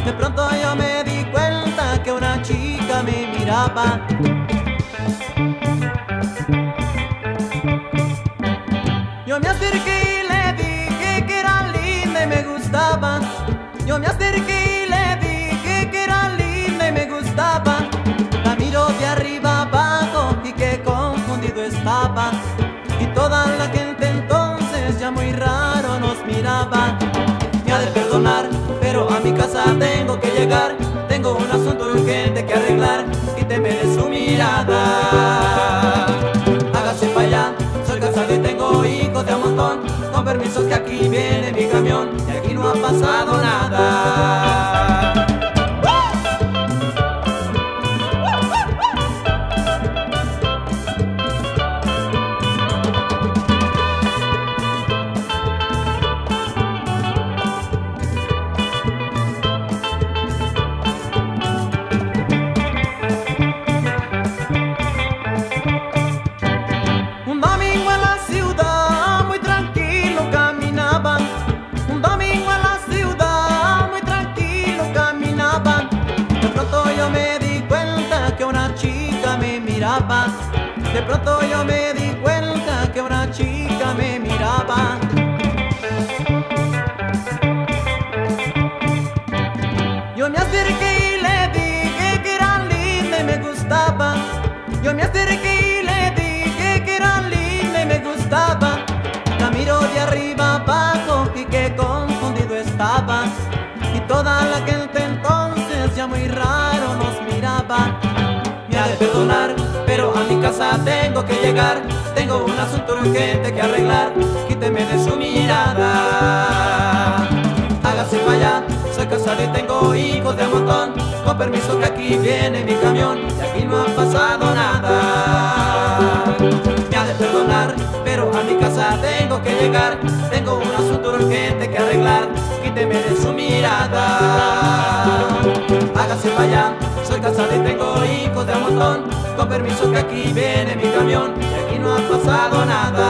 De pronto yo me di cuenta que una chica me miraba. Yo me acerqué y le dije que era linda y me gustaba. Yo me acerqué y le dije que era linda y me gustaba. La miro de arriba abajo y que confundido estaba. Y toda la gente entonces ya muy raro nos miraba. Me ha de perdonar, pero a mi casa tengo que llegar. Tengo un asunto urgente que arreglar. Quíteme de su mirada. Hágase para allá, soy casado y tengo hijos de a montón. Con permisos que aquí viene mi camión y aquí no ha pasado nada. De pronto yo me di cuenta que una chica me miraba. Yo me acerqué y le dije que era linda y me gustaba. Yo me acerqué y le dije que era linda y me gustaba. La miro de arriba abajo y que confundido estaba. Y toda la gente entonces ya muy raro nos miraba. Me ha de perdonar, pero a mi casa tengo que llegar. Tengo un asunto urgente que arreglar. Quíteme de su mirada. Hágase para allá, soy casado y tengo hijos de a montón. Con permiso que aquí viene mi camión y aquí no ha pasado nada. Me ha de perdonar, pero a mi casa tengo que llegar. Tengo un asunto urgente que arreglar. Quíteme de su mirada. Hágase para allá, soy casado y tengo hijos de a montón. Con permiso que aquí viene mi camión y aquí no ha pasado nada.